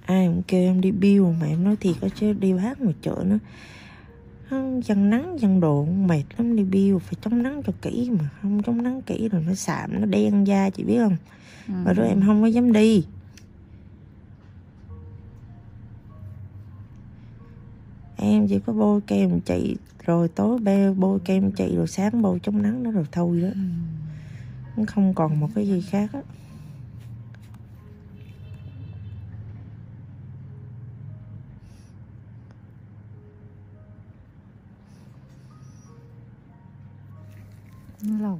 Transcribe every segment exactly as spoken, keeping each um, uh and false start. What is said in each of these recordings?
Ai cũng kêu em đi bill mà em nói thiệt á chứ đi bác ngoài chợ nó chân nắng chân độ mệt lắm, đi bill phải chống nắng cho kỹ, mà không chống nắng kỹ rồi nó sạm nó đen da chị biết không. Ừ. Rồi đó em không có dám đi. Em chỉ có bôi kem chị rồi tối be bôi kem chị rồi sáng bôi chống nắng đó rồi thôi đó. Ừ. Không còn một cái gì khác á. Nó lầu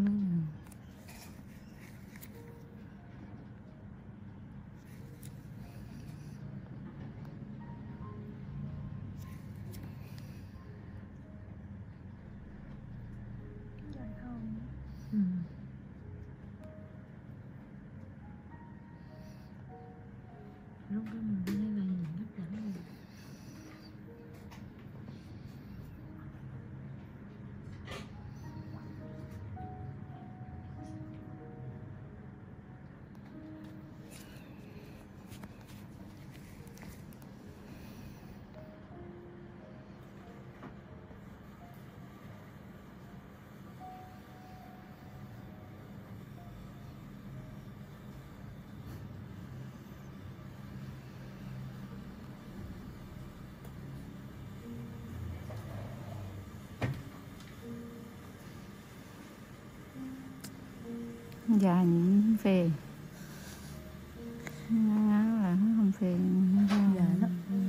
ừ. Lúc đó mình đi này nhìn hấp dẫn rồi. Dài những phê ngắn là không phê dài lắm.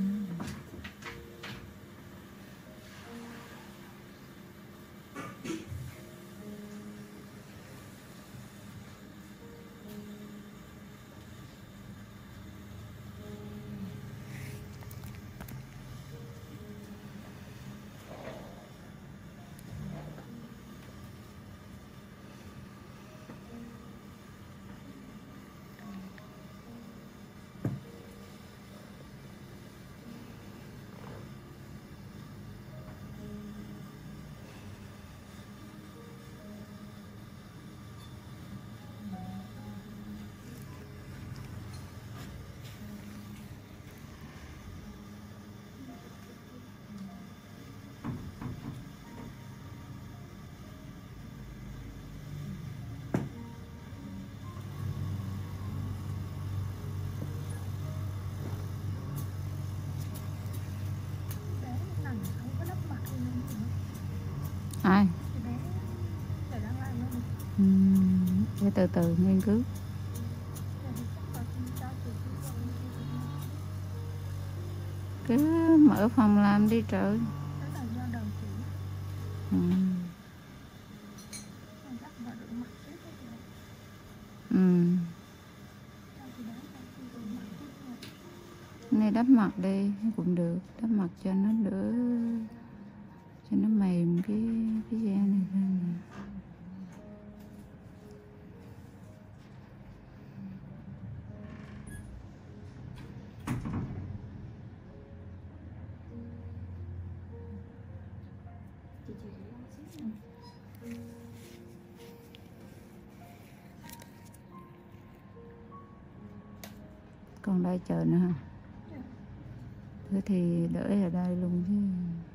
Ai? Ừ, để từ từ nghiên cứu. Cứ mở phòng làm đi trời. Ừ. Ừ. Này đắp mặt đi cũng được, đắp mặt cho nó đỡ, cho nó mềm cái cái da này ra nè. Còn đây chờ nữa hả? Thế thì đợi ở đây luôn chứ.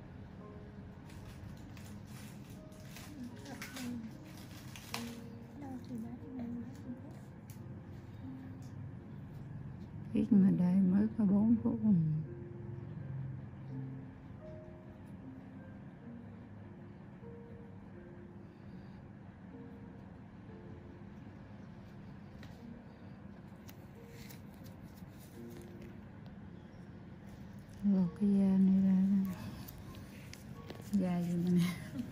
Ít mà đây mới có bốn phút. Lột cái da này ra. Da gì nè.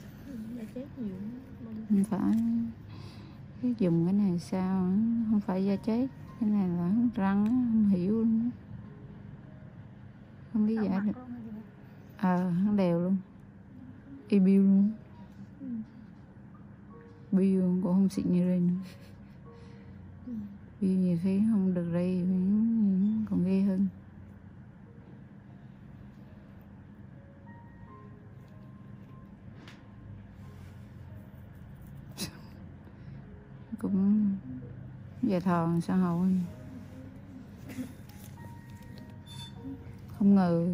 Không phải. Cái dùng cái này sao? Không phải da chết. Cái này là răng á, không hiểu luôn. Không biết giải được. Ờ, à, đều luôn. Y bill luôn. Bill cũng không xịn như đây nữa. Bill nhiều khi không được đây còn ghê hơn. Cũng giờ thòn xã hội. không ngờ.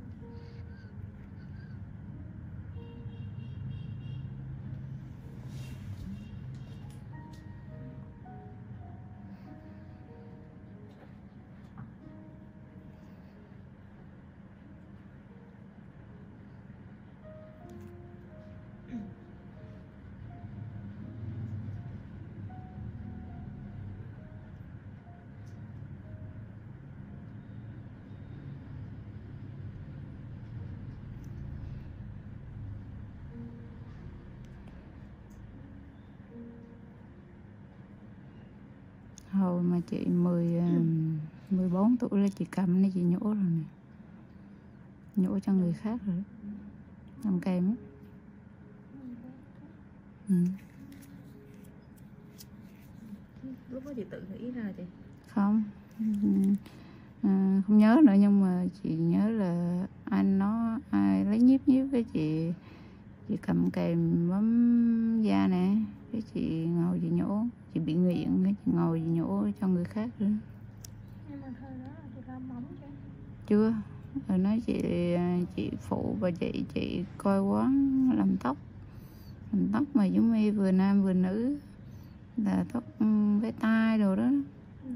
Hồi mà chị mười, mười bốn tuổi là chị cầm này chị nhổ rồi nè. Nhổ cho người khác rồi. Làm kèm á. Ừ. Lúc đó chị tự nghĩ ra chị? Không. À, không nhớ nữa, nhưng mà chị nhớ là anh nó ai lấy nhíp nhíp với chị. Chị cầm kèm bấm da nè. Cái chị ngồi chị nhổ. Chị bị nghiện, cái chị ngồi chị nhổ cho người khác nữa. Nhưng mà thời đó là chị làm móng chưa? Chưa. Rồi nói chị chị phụ và chị chị coi quán làm tóc. Làm tóc mà giống như vừa nam vừa nữ. Là tóc với tai đồ đó. Ừ.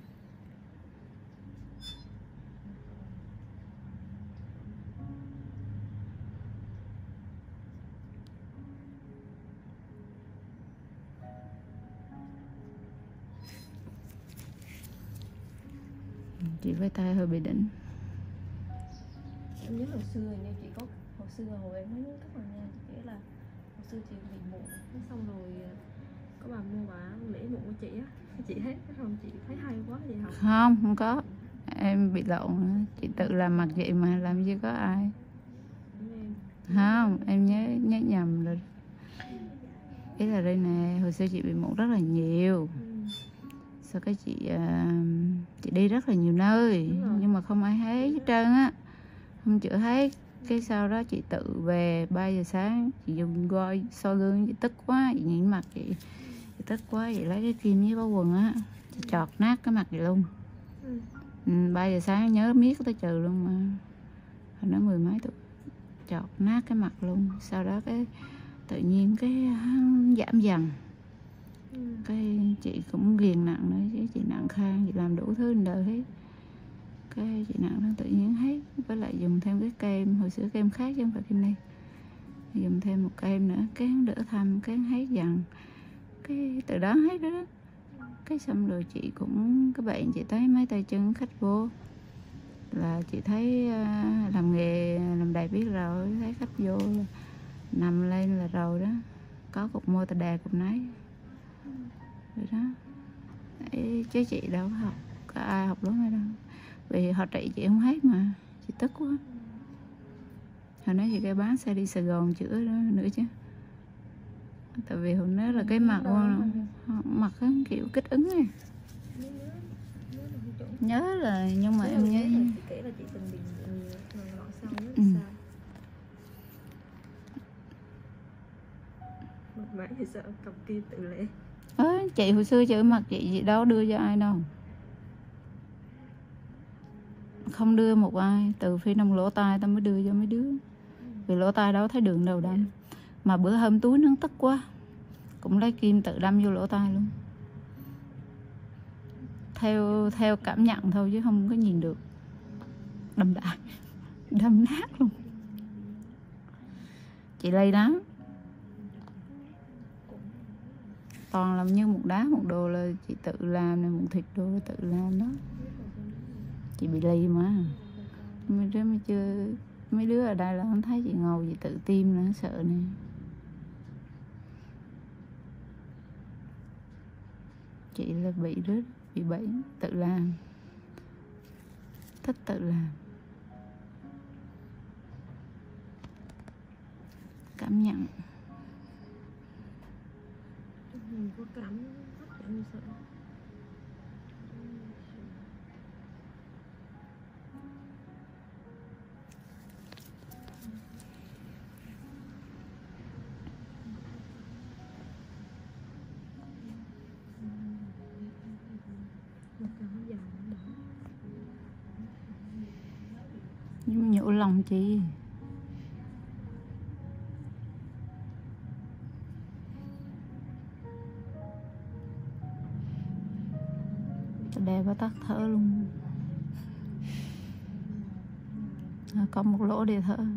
Chị với tay hơi bị đỉnh. Em nhớ hồi xưa như chị có hồi xưa hồi em nói các bạn nha, chị kể là hồi xưa chị bị mụn, xong rồi có bà mua bà lễ mụn của chị á, chị thấy cái không chị thấy hay quá vậy không? Không, không có. Em bị lộn. Chị tự làm mặt vậy mà làm gì có ai. Em... Không, em nhớ nhớ nhầm rồi. Ý là đây nè, hồi xưa chị bị mụn rất là nhiều. Ừ. Sau cái chị uh, chị đi rất là nhiều nơi, nhưng mà không ai thấy hết trơn á, không chữa hết. Cái sau đó chị tự về ba giờ sáng chị dùng roi soi gương, chị tức quá, chị nhìn mặt chị, chị tức quá, chị lấy cái kim với bao quần á, chị chọt nát cái mặt chị luôn. Ừ. Ừ, ba giờ sáng nhớ miết tới trừ luôn mà. Hồi đó mười mấy tuổi, chọt nát cái mặt luôn. Sau đó cái tự nhiên cái giảm dần. Ừ. Cái chị cũng ghiền nặng nữa chứ, chị nặng khang, chị làm đủ thứ đời hết. Cái chị nặng nó tự nhiên hết. Với lại dùng thêm cái kem, hồi xưa kem khác chứ không phải kem này. Dùng thêm một kem nữa, cái đỡ thâm, cái hết dần. Cái từ đó hết đó, đó. Cái xong rồi chị cũng, các bạn chị thấy mấy tay chân khách vô là chị thấy uh, làm nghề làm đầy biết rồi, thấy khách vô là nằm lên là rồi đó, có cục môi tà đà cục nấy rồi đó. Đấy, chứ chị đâu có học, có ai học lớn ở đâu, vì họ trị chị không hết mà chị tức quá. Hồi nãy chị cái bán xe đi Sài Gòn chữa đó nữa chứ, tại vì hồi nãy là cái mặt luôn, mặt cái kiểu kích ứng này. Nhớ là, nhưng mà em nhớ chị kể là chị từng bị nhiều lọ sau nhất ừ. sao mặt mày thì sợ cầm kim tự lệ. À, chị hồi xưa chữa mặt chị, chị đâu đưa cho ai đâu, không đưa một ai, từ khi nông lỗ tai tao mới đưa cho mấy đứa, vì lỗ tai đâu thấy đường đâu đâm. Mà bữa hôm túi nó tức quá cũng lấy kim tự đâm vô lỗ tai luôn, theo theo cảm nhận thôi chứ không có nhìn được, đâm đại đâm nát luôn. Chị lây lắm, toàn làm như một đá một đồ là chị tự làm này, một thịt đồ là tự làm đó. Chị bị lây mà mấy đứa mới chưa, mấy đứa ở đây là không thấy chị ngồi chị tự tiêm nữa, sợ nè. Chị là bị rớt, bị bệnh, tự làm, thích tự làm, cảm nhận. Mình có cảm hấp dẫn sợ. Một cảm hấp dẫn đó. Nhưng mà nhổ lòng chị. Đè vào tắt thở luôn. À, có một lỗ để thở.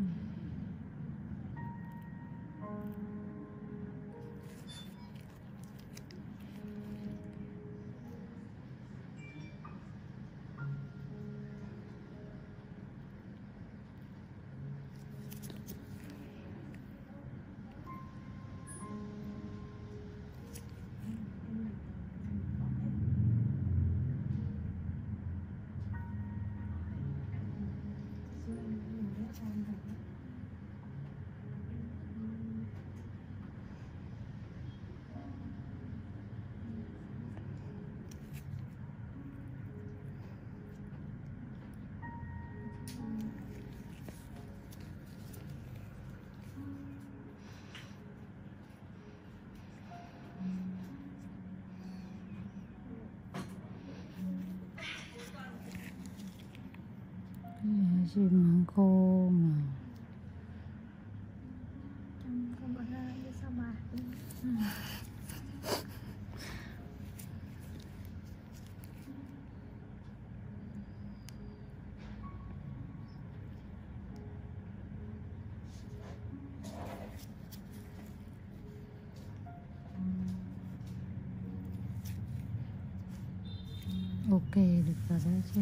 Gì mà khô mà. Không có ra như sao mà. Ok, được rồi đó chứ.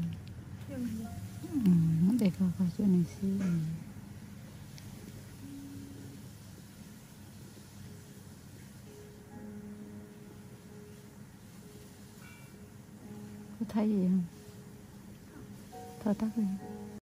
Ừ, để coi coi chỗ này xíu. Có thấy gì không? Thôi tắt đi.